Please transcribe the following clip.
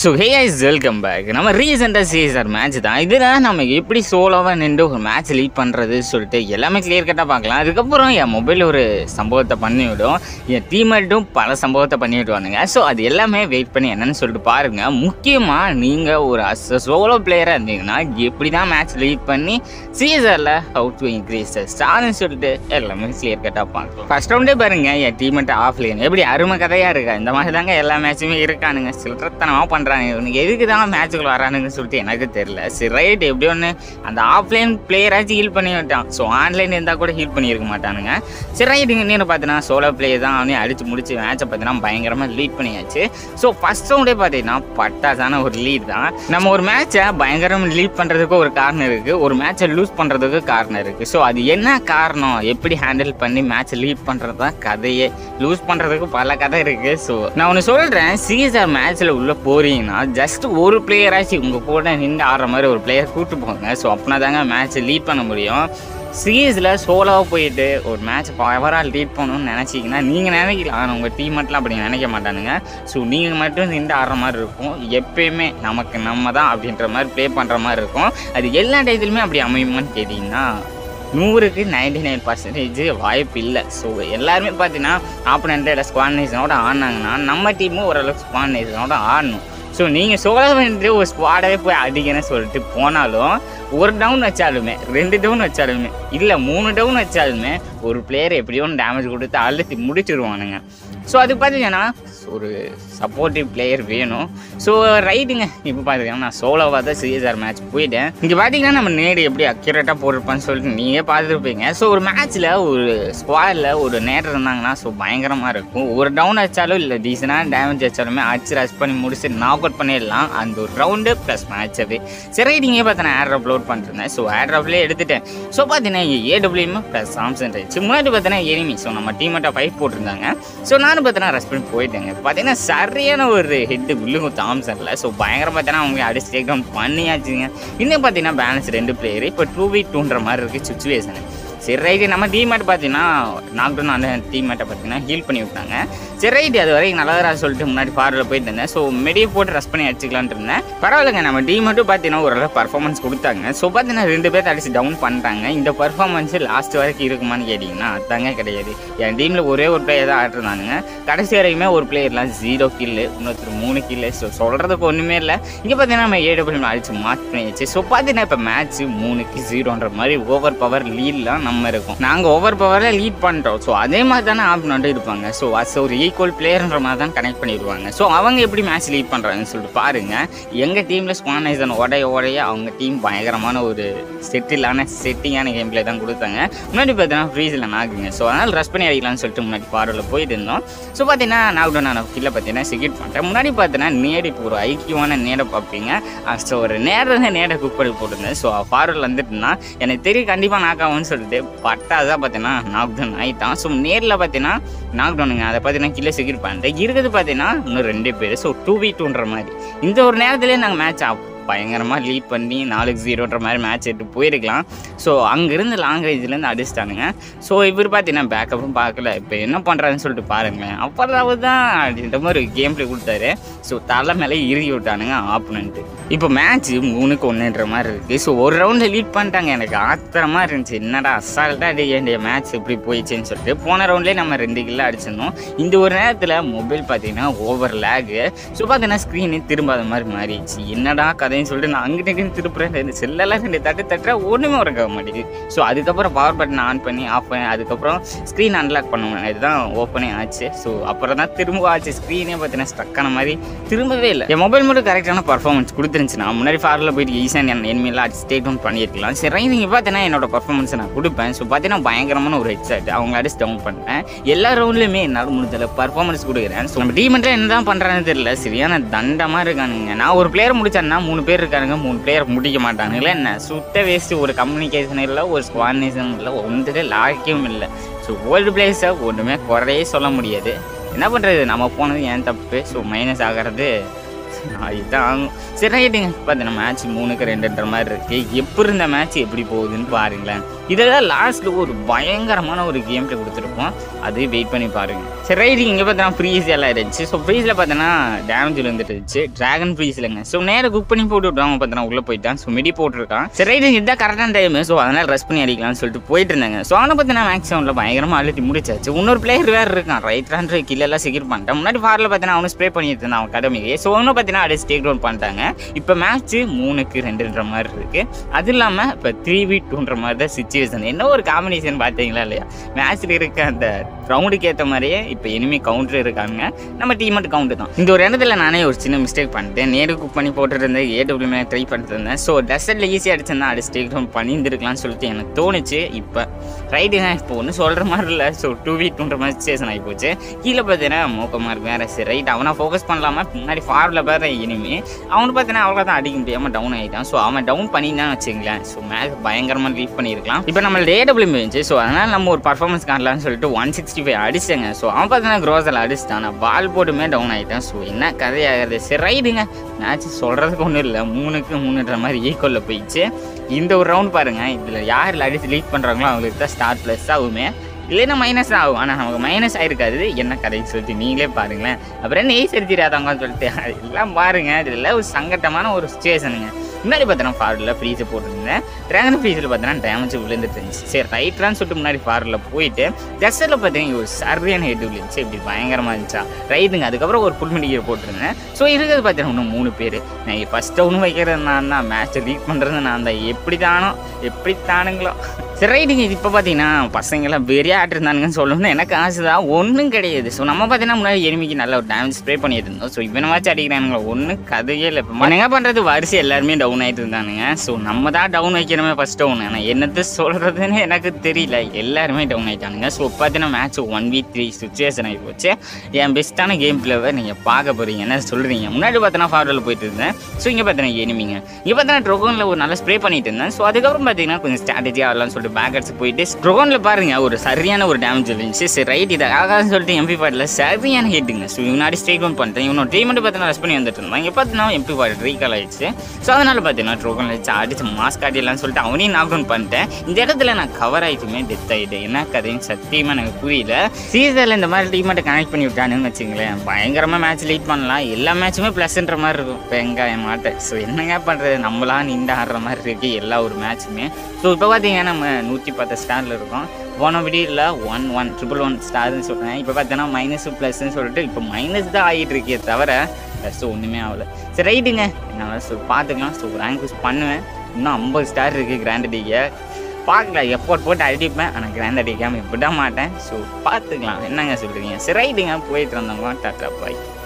So hey guys welcome back. நம்ம ரீசெண்டாக CSR match தான் இதில் நம்ம எப்படி சோலோவாக நின்று ஒரு மேட்ச் லீட் பண்ணுறது சொல்லிட்டு எல்லாமே கிளியர் கட்டாக பார்க்கலாம். அதுக்கப்புறம் என் மொபைலில் ஒரு சம்பவத்தை பண்ணிவிடும், என் டீம்மேட்டும் பல சம்பவத்தை பண்ணி விடுவானுங்க. ஸோ அது எல்லாமே வெயிட் பண்ணி என்னென்னு சொல்லிட்டு பாருங்கள். முக்கியமாக நீங்கள் ஒரு சோலோ பிளேயராக இருந்தீங்கன்னா எப்படி தான் மேட்ச் லீட் பண்ணி சிஎஸ்ஆரில் ஹவு டு இன்க்ரீஸ் ஸ்டார்னு சொல்லிட்டு எல்லாமே கிளியர் கட்டாக பார்க்கலாம். ஃபர்ஸ்ட் ரவுண்டே பாருங்கள், என் டீம்மேட் ஆஃப்லைன் எப்படி அருமை கதையாக இருக்கா. இந்த மாதிரி தாங்க எல்லா மேட்சுமே இருக்கானுங்க. சில்லறத்தனமாக பண்ணுறாங்க. இவனுக்கு எதுக்கு தான் மேட்சுக்குள்ள வரானுங்கன்னு சொல்லிட்டு எனக்கு தெரியல. சரி ரைட், எப்படி ஒன்று அந்த ஆஃப்லைன் பிளேயராச்சும் ஹீல் பண்ணி விட்டான். ஸோ ஆன்லைன் இருந்தால் கூட ஹீல் பண்ணியிருக்க மாட்டானுங்க. சரி ரைட், இங்கே நீನು பார்த்தீங்கன்னா சோலோ பிளேயர் தான் அவனே அடித்து முடிச்சு மேட்சை பார்த்தீங்கன்னா பயங்கரமாக லீட் பண்ணியாச்சு. ஸோ ஃபர்ஸ்ட் ரவுண்டே பார்த்தீங்கன்னா பட்டாசான ஒரு லீட் தான். நம்ம ஒரு மேட்சை பயங்கரமாக லீட் பண்ணுறதுக்கு ஒரு காரணம் இருக்குது, ஒரு மேட்சை லூஸ் பண்ணுறதுக்கு காரணம் இருக்குது. ஸோ அது என்ன காரணம், எப்படி ஹேண்டில் பண்ணி மேட்சை லீட் பண்ணுறது தான் கதையே. லூஸ் பண்ணுறதுக்கு பல கதை இருக்குது. ஸோ நான் ஒன்று சொல்கிறேன், சிஎஸ்ஆர் மேட்ச்சில் உள்ள போறீங்கன்னா ஜஸ்ட் ஒரு பிளேயராச்சு உங்கள் கூட நின்று ஆடுற மாதிரி ஒரு பிளேயர் கூப்பிட்டு போங்க. ஸோ அப்படின்னா தாங்க மேட்ச்சை லீட் பண்ண முடியும். சிஎஸில் சோலோவாக போயிட்டு ஒரு மேட்ச் பவராக லீட் பண்ணணும்னு நினச்சிங்கன்னா நீங்கள் நினைக்கலாம், ஆனால் உங்கள் டீம் மட்டும் அப்படி நினைக்க மாட்டானுங்க. ஸோ நீங்கள் மட்டும் நின்று ஆடுற மாதிரி இருக்கும். எப்பயுமே நமக்கு நம்ம தான் அப்படின்ற மாதிரி ப்ளே பண்ணுற மாதிரி இருக்கும். அது எல்லா டயத்துலையுமே அப்படி அமையுமான்னு கேட்டிங்கன்னா 100க்கு 99% வாய்ப்பு இல்லை. ஸோ எல்லாருமே பார்த்தீங்கன்னா ஆப்போனண்ட்டோட ஸ்குவாட் நேஷனோட ஆடினாங்கன்னா நம்ம டீமும் ஓரளவுக்கு ஸ்குவாட் நேஷனோட ஆடணும். ஸோ நீங்கள் சோலோவென்று ஒரு ஸ்குவாடாகவே போய் அடிக்கணும்னு சொல்லிட்டு போனாலும் ஒரு டவுன் வச்சாலுமே 2 டவுன் வச்சாலுமே இல்லை 3 டவுன் வச்சாலுமே ஒரு பிளேயர் எப்படியோ டேமேஜ் கொடுத்து அழுத்தி முடிச்சிடுவானுங்க. ஸோ அது பார்த்தீங்கன்னா ஒரு சப்போர்ட்டிவ் பிளேயர் வேணும். ஸோ ரைட்டுங்க, இப்போ பார்த்துக்கலாம் நான் சோலோவாக தான் சிஎஸ்ஆர் மேட்ச் போயிட்டேன். இங்கே பார்த்தீங்கன்னா நம்ம நேடு எப்படி அக்யூரேட்டாக போட்டிருப்பான்னு சொல்லிட்டு நீங்கள் பார்த்துருப்பீங்க. ஸோ ஒரு மேட்ச்சில் ஒரு ஸ்குவாடில் ஒரு நேடு இருந்தாங்கன்னா ஸோ பயங்கரமாக இருக்கும். ஒரு டவுன் வச்சாலும் இல்லை டீசனாக டேமேஜ் வச்சாலுமே அடிச்சு ரஷ் பண்ணி முடிச்சு நாக் அவுட் பண்ணிடலாம் அந்த ஒரு ரவுண்டு ப்ளஸ் மேட்சவே. சரி நீங்கள் பார்த்து நான் ஏர் அப்லோட் பண்ணிருந்தேன். ஸோ ஏர் அப்லேயே எடுத்துட்டேன். ஸோ பார்த்தீங்கன்னா ஏடபிள்யூஎம் ப்ளஸ் சாம்சன் ரைட்ஸ் முன்னாடி பார்த்தீங்கன்னா எனிமி. ஸோ நம்ம டீமேட்டாக ஃபைட் போட்டிருந்தாங்க. ஸோ நானும் பார்த்தீங்கன்னா ரஷ் பண்ணி போயிட்டேங்க. பார்த்தீங்கன்னா சரியான ஒரு ஹெட்டு வில்லுங்க தாம்சனில். ஸோ பயங்கரம் பார்த்தீங்கன்னா அவங்க அடிச்சு டேக் டவுன் பண்ணியாச்சுங்க. இன்னும் பார்த்தீங்கன்னா பேலன்ஸ் 2 பிளேயர் இப்போ 2v2ன்ற மாதிரி இருக்குது சுச்சுவேஷனு. சரி ரைட்டு, நம்ம டீம்மேட் பார்த்தீங்கன்னா நாக்டவுன் அந்த டீம்மேட்டை பார்த்தீங்கன்னா ஹீல் பண்ணி விட்டாங்க. சரி ரைட்டு, அது வரைக்கும் நல்லதா சொல்லிட்டு முன்னாடி ஃபார்வர்டில் போயிட்டு இருந்தேன். ஸோ மெடியை போட்டு ரஷ் பண்ணி அடிச்சிக்கலான்ட்டு இருந்தேன். பரவாயில்லைங்க, நம்ம டீம்மேட்டும் பார்த்தீங்கன்னா ஓரளவு பர்ஃபார்மன்ஸ் கொடுத்தாங்க. ஸோ பார்த்தீங்கன்னா 2 பேர் அடிச்சு டவுன் பண்ணிட்டாங்க. இந்த பர்ஃபார்மன்ஸ் லாஸ்ட் வரைக்கும் இருக்குமான்னு கேட்டிங்கன்னா அதுதாங்க கிடையாது. என் டீமில் ஒரே ஒரு பிளேயர் தான் ஆடுறாங்க. கடைசி வரைக்குமே ஒரு பிளேயர்லாம் 0 கில்லு, இன்னொருத்தர் 3 கில்லு. ஸோ சொல்கிறதுக்கு ஒன்றுமே இல்லை. இங்கே பார்த்தீங்கன்னா நம்ம ஏடபிள்யூ அடிச்சு மார்க் பண்ணியாச்சு. ஸோ பார்த்தீங்கன்னா இப்போ மேட்ச் 3க்கு 0ன்ற மாதிரி ஓவர் பவர் லீட்லாம் நம்ம இருக்கும். நாங்கள் ஓவர் பவரில் லீட் பண்ணுறோம். ஸோ அதே மாதிரி தானே ஆப்னண்ட்டு இருப்பாங்க. ஸோ அஸ் ஒரு ஈக்குவல் பிளேயர்ன்ற மாதிரி தான் கனெக்ட் பண்ணிடுவாங்க. ஸோ அவங்க எப்படி மேட்ச் லீட் பண்ணுறாங்கன்னு சொல்லிட்டு பாருங்கள். எங்கள் டீமில் ஸ்குவானைசன் உடைய அவங்க டீம் பயங்கரமான ஒரு செட்டிங்கான கேம் பிளே தான் கொடுத்தாங்க. முன்னாடி பார்த்தீங்கன்னா ஃப்ரீஸில் நாக்குங்க. ஸோ அதனால் ரஷ் பண்ணி அடிக்கலாம்னு சொல்லிட்டு முன்னாடி ஃபார்வர்டில் போயிட்டு இருந்தோம். ஸோ பார்த்தீங்கன்னா நாக்டவுன் ஆன கீழே பார்த்தீங்கன்னா செக்யூட் பண்ணிட்டேன். முன்னாடி பார்த்தீங்கன்னா நேடு இப்போ ஒரு ஐக்கியமான நேடை பார்ப்பீங்க. ஸோ ஒரு நேடை குக் பண்ணி போட்டிருந்தேன். ஸோ ஃபார்வர்டில் வந்துட்டுனா எனக்கு தெரியும் கண்டிப்பாக நாக்காகும்னு சொல்லிட்டு பட்டாதான் பார்த்தீங்கன்னா நாக்டவுன் ஆகிட்டான். ஸோ நேரில் பார்த்தீங்கன்னா நாக்டவுனுங்க. அதை பார்த்தீங்கன்னா கீழே செக்யூர் பண்ணிட்டேன். இருக்கிறது பார்த்தீங்கன்னா இன்னும் 2 பேர். ஸோ 2v2ன்ற மாதிரி இந்த ஒரு நேரத்துலேயே நாங்கள் மேட்ச் பயங்கரமாக லீட் பண்ணி 4-0ன்ற மாதிரி மேட்ச் எடுத்து போயிருக்கலாம். ஸோ அங்கேருந்து லாங் ரேஞ்சிலேருந்து அடிச்சிட்டானுங்க. ஸோ இவர் பார்த்தீங்கன்னா பேக்கப்பும் பார்க்கல. இப்போ என்ன பண்ணுறாருன்னு சொல்லிட்டு பாருங்களேன். அப்புறம் தான் அப்படின்ற மாதிரி ஒரு கேம் பிளே கொடுத்தாரு. ஸோ தலை மேலே இறுகி விட்டானுங்க ஆப்போனன்ட்டு. இப்போ மேட்ச் 3க்கு 1ன்ற மாதிரி இருக்குது. ஸோ ஒரு ரவுண்டில் லீட் பண்ணிட்டாங்க. எனக்கு ஆத்திரமாக இருந்துச்சு, என்னடா அசால்ட்டாக அடி வேண்டிய மேட்ச் இப்படி போயிடுச்சுன்னு சொல்லிட்டு. போன ரவுண்ட்லேயே நம்ம 2 கில்லு அடிச்சிருந்தோம். இந்த ஒரு நேரத்தில் மொபைல் பார்த்தீங்கன்னா ஓவர் லேகு. ஸோ பார்த்தீங்கன்னா ஸ்க்ரீனு திரும்பாத மாதிரி மாறிடுச்சு. என்னடா கதைன்னு சொல்லிட்டு நான் அங்கிட்டு திருப்புறேன். இந்த செல்லெல்லாம் 2 தட்டுற ஒன்றுமே உறக்க மாட்டேங்குது. ஸோ அதுக்கப்புறம் பவர் பட்டன் ஆன் பண்ணி ஆஃப் பண்ணி அதுக்கப்புறம் ஸ்க்ரீன் அன்லாக் பண்ணுவேன். இதுதான் ஓப்பனே ஆச்சு. ஸோ அப்புறம் தான் திரும்ப ஆச்சு. ஸ்க்ரீனே பார்த்தீங்கன்னா ஸ்டக்கான மாதிரி திரும்பவே இல்லை. என் மொபைல் மட்டும் கரெக்டான பர்ஃபார்மன்ஸ் கொடுத்துருந்துச்சு. நான் முன்னாடி ஃபாரில் போயிட்டு ஈஸியாக எனிமையெல்லாம் அடிச்சு ஸ்டேட் டவுன் பண்ணியிருக்கலாம். சரி நீங்கள் பார்த்தீங்கன்னா என்னோட பர்ஃபார்மன்ஸை நான் கொடுப்பேன். ஸோ பார்த்தீங்கன்னா பயங்கரமான ஒரு ஹெட்செட் அவங்க அடிச்சு டவுன் பண்ணிட்டேன். எல்லா ரவுண்ட்லையுமே என்னால் முடிஞ்சல பர்ஃபார்மன்ஸ் கொடுக்குறேன். ஸோ நம்ம டீமெண்ட்டில் என்ன தான் பண்ணுறான்னு தெரியல, சரியான தண்டமாக இருக்கானுங்க. நான் ஒரு பிளேயர் முடிச்சேன்னா 3 பேர் இருக்கானுங்க, 3 பிளேயர் முடிக்க மாட்டானுங்களே. என்ன சுத்த வேஸ்ட்டு. ஒரு கம்யூனிகேஷன் இல்லை, ஒரு ஸ்குவாடேஷன் இல்லை, ஒன்றுல லாக்கியும் இல்லை. ஸோ ஓல்டு பிளேயர்ஸை ஒன்றுமே குறையே சொல்ல முடியாது. என்ன பண்ணுறது, நம்ம போனது ஏன் தப்பு. ஸோ மைனஸ் ஆகிறது இதுதான் ஆகும். சரி ரைட்டுங்க, பார்த்தீங்கன்னா மேட்ச் 3க்கு 2ன்ற மாதிரி இருக்குது. எப்படி இருந்த மேட்ச் எப்படி போகுதுன்னு பாருங்களேன். இதெல்லாம் லாஸ்ட்டில் ஒரு பயங்கரமான ஒரு கேம் பிளே கொடுத்துருப்போம், அது வெயிட் பண்ணி பாருங்கள். சரி ரைட்டு, இங்கே பார்த்தீங்கன்னா ஃப்ரீஸ் எல்லாம் இருந்துச்சு. ஸோ ஃப்ரீஸில் பார்த்தீங்கன்னா டேமேஜ் விழுந்துட்டு இருந்துச்சு, ட்ராகன் ஃப்ரீஸ் இல்லைங்க. ஸோ நேராக குக் பண்ணி போட்டு விட்டாங்க, பார்த்தீங்கன்னா உள்ளே போயிட்டான். ஸோ மிடி போட்டிருக்கான். சரி ரைட்டு, இதுதான் கரெக்டான டைம். ஸோ அதனால் ரெஸ்ட் பண்ணி அடிக்கலாம்னு சொல்லிட்டு போயிட்டு இருந்தாங்க. ஸோ ஆனால் பார்த்தீங்கன்னா மேக்ஸிமம்ல பயங்கரமாக அழுத்தி முடிச்சாச்சு. இன்னொரு பிளேயர் வேறு இருக்கான், ரைட் ஹேண்ட் கில்லெல்லாம் செக்யூர் பண்ணிட்டான். முன்னாடி ஃபாரில் பார்த்தீங்கன்னா அவனு ஸ்ப்ரே பண்ணிட்டு இருந்தான் அவன் கடமைக்கு. ஸோ ஒன்றும் பார்த்தீங்கன்னா அப்படியே டேக் டவுன் பண்ணிட்டாங்க. இப்போ மேட்ச்சு 3-2ன்ற மாதிரி இருக்குது. அது இல்லாமல் இப்போ 3v2ன்ற மாதிரி தான் சிச்சுவேஷன். என்ன ஒரு காம்பினேஷன் பார்த்தீங்களா இல்லையா? மேட்ச்சில் இருக்க அந்த ரவுண்டுக்கு ஏற்ற மாதிரியே இப்போ எனிமி கவுண்டர் இருக்காங்க, நம்ம டீமெண்ட் கவுண்டர் தான். இந்த ஒரு இடத்துல நானே ஒரு சின்ன மிஸ்டேக் பண்ணிட்டேன். நேரு குக் பண்ணி போட்டுட்டு இருந்தேன், ஏடபிள்யூமே ட்ரை பண்ணிட்டு இருந்தேன். ஸோ டெசர்ட்டில் ஈஸியாக அடிச்சிருந்தா அது டேக் டவுன் பண்ணியிருந்துருக்கலாம்னு சொல்லிட்டு எனக்கு தோணுச்சு. இப்போ ரைட்டுங்க, இப்போ ஒன்றும் சொல்கிற மாதிரி இல்லை. ஸோ 2v2ன்ற மாதிரி சிச்சுவேஷன் ஆகி போச்சு. கீழே பார்த்தீங்கன்னா மோக்கமாக இருக்கு வேறு. சரி ரைட், அவனை ஃபோக்கஸ் பண்ணலாமா? முன்னாடி ஃபாரில் வேறு இனிமே அவனு பார்த்தீங்கன்னா அவ்வளோ தான் அடிக்க முடியாமல் டவுன் ஆகிட்டான். ஸோ அவன் டவுன் பண்ணியிருந்தான்னு வச்சுங்களேன், ஸோ மேட்ச் பயங்கரமாக லீட் பண்ணியிருக்கலாம். இப்போ நம்ம ஏடபிள்யூமே இருந்துச்சு. ஸோ அதனால் நம்ம ஒரு பர்ஃபார்மன்ஸ் காணலாம்னு சொல்லிட்டு 165 அடிச்சேங்க. ஸோ அவன் பார்த்தீங்கன்னா க்ரோஸில் அடிச்சிட்டான், நான் பால் போட்டுமே டவுன் ஆகிட்டேன். ஸோ என்ன கதையாகிறது? சரி ரைடுங்க, மேட்ச் சொல்கிறதுக்கு ஒன்றும் இல்லை, 3-3ன்ற மாதிரி ஈக்குவலில் போயிடுச்சு. இந்த ஒரு ரவுண்ட் பாருங்கள், இதில் யாரில் அடித்து லீட் பண்ணுறாங்களோ அவங்களுக்கு தான் ஸ்டார் ப்ளஸ் ஆகுமே, இல்லைன்னா மைனஸ் ஆகும். ஆனால் நமக்கு மைனஸ் ஆகிருக்காது, என்ன கதைன்னு சொல்லிட்டு நீங்களே பாருங்களேன். அப்புறம் என்ன ஈஸி தெரியாதவங்கன்னு சொல்லிட்டு எல்லாம் பாருங்கள். இதில் ஒரு சங்கட்டமான ஒரு சுச்சுவேஷனுங்க. முன்னாடி பார்த்தோன்னா ஃபாரில் ஃப்ரீஸை போட்டுருந்தேன், ட்ராகன் ஃப்ரீஸில் பார்த்தோன்னா டேமேஜ் விழுந்துட்டு இருந்துச்சு. சரி ரைட்ரான்னு சொல்லிட்டு முன்னாடி ஃபாரில் போயிட்டு டெஸ்ட்டில் பார்த்தீங்கன்னா ஒரு சரியான ஹெட் விழுந்துச்சு, இப்படி பயங்கரமாக இருந்துச்சா ரைட்டுங்க. அதுக்கப்புறம் ஒரு ஃபுல் மெடிக்கல் போட்டிருந்தேன். ஸோ இருக்கிறது பார்த்தீங்கன்னா இன்னும் 3 பேர். நான் ஃபஸ்ட்டு ஒன்று வைக்கிறது நான் தான், மேட்ச்சை லீட் பண்ணுறது நான் தான், எப்படி தானுங்களோ. சரி ரைட்டுங்க, இது இப்போ பார்த்தீங்கன்னா பசங்கள்லாம் பெரிய ஆட் இருந்தானுங்கன்னு சொல்லணும்னு எனக்கு ஆசை தான், ஒன்றும் கிடையாது. ஸோ நம்ம பார்த்தீங்கன்னா முன்னாடி எனிமிக்கு நல்ல ஒரு டேமேஜ் ஸ்ப்ரே பண்ணிட்டு இருந்தோம். ஸோ இவனை வச்சு அடிக்கிறானுங்களா, ஒன்றும் கதையே இல்லை. இப்போ என்னங்க பண்ணுறது, வரிசை எல்லாருமே டவுன் ஆகிட்டு இருந்தானுங்க. ஸோ நம்ம தான் டவுன் வைக்கிறோமே ஃபஸ்ட் டவுன், ஆனால் என்னது சொல்கிறதுன்னு எனக்கு தெரியல, எல்லாருமே டவுன் ஆகிட்டானுங்க. ஸோ பார்த்தீங்கன்னா மேட்ச் 1v3 சுச்சுவேஷன் ஆகி போச்சு. என் பெஸ்ட்டான கேம் பிளேவை நீங்கள் பார்க்க போகிறீங்க, என்ன சொல்கிறீங்க? முன்னாடி பார்த்தோன்னா ஃபார்வர்டில் போயிட்டு இருந்தேன். ஸோ இங்கே பார்த்தீங்கன்னா எனிமிங்க, இங்கே பார்த்தீங்கன்னா ட்ரோகனில் ஒரு நல்ல ஸ்ப்ரே பண்ணிட்டு இருந்தேன். ஸோ அதுக்கப்புறம் பார்த்தீங்கன்னா கொஞ்சம் ஸ்ட்ராட்டஜி ஆடலாம்னு சொல்லிட்டு பேக் அடிச்சு போயிட்டு ட்ரோகனில் பாருங்க ஒரு சரியான ஒரு டேமேஜ் இருந்துச்சு. சரி ரைட், இதை ஆகாதுன்னு சொல்லிட்டு MP5 சரியான ஹெட்டுங்க. ஸோ முன்னாடி ஸ்ட்ரைக் டவுன் பண்ணிட்டேன். இவனோட ட்ரீமெண்ட் பார்த்தீங்கன்னா ரெஸ்ட் பண்ணி வந்துட்டு இருந்தான். இங்கே பார்த்தீங்கன்னா MP5 ரீகால் ஆயிடுச்சு. ஸோ அதனால் பார்த்தீங்கன்னா ட்ரோகனில் வச்சு அடிச்சு மாஸ்க் ஆடிடலாம்னு சொல்லிட்டு அவனையும் நாக் டவுன் பண்ணிட்டேன். இந்த இடத்துல நான் கவர் ஆகிட்டுமே டெத் ஆகிட்டேன். என்ன கதைன்னு சத்தியமாக எனக்கு புரியல. சீசனில் இந்த மாதிரி டீமெண்ட்டை கனெக்ட் பண்ணி விட்டானுன்னு வச்சுங்களேன், பயங்கரமாக மேட்ச் லீட் பண்ணலாம், எல்லா மேட்சுமே ப்ளஸ்ன்ற மாதிரி இருக்கும். வெங்காயம் மாட்டேன். ஸோ என்னங்க பண்ணுறது, நம்மளாம் நின்று ஆடுற மாதிரி இருக்குது எல்லா ஒரு மேட்சுமே. ஸோ இப்போ பார்த்தீங்கன்னா நம்ம 110 ஸ்டாரில் இருக்கோம். போன வீடியோவில் 111 ஸ்டார்னு சொல்கிறேன். இப்போ பார்த்தீங்கன்னா மைனஸ் ப்ளஸ்ன்னு சொல்லிட்டு இப்போ மைனஸ் தான் ஆகிட்டு இருக்கே தவிர ப்ளஸ் ஒன்றுமே ஆகலை. சரி ரைட்டுங்க, என்னால் பார்த்துக்கலாம். ஸோ ரேங்க் புஷ் பண்ணுவேன். இன்னும் 50 ஸ்டார் இருக்குது கிராண்ட் அடிக்க. பார்க்கலாம், எஃபோர்ட் போட்டு அடிப்பேன், ஆனால் கிராண்ட் அடிக்காமல் விட மாட்டேன். ஸோ பார்த்துக்கலாம், என்னங்க சொல்கிறீங்க? சரி ரைட்டுங்க, போயிட்டு இருந்தவங்க டாட்டா பாய்.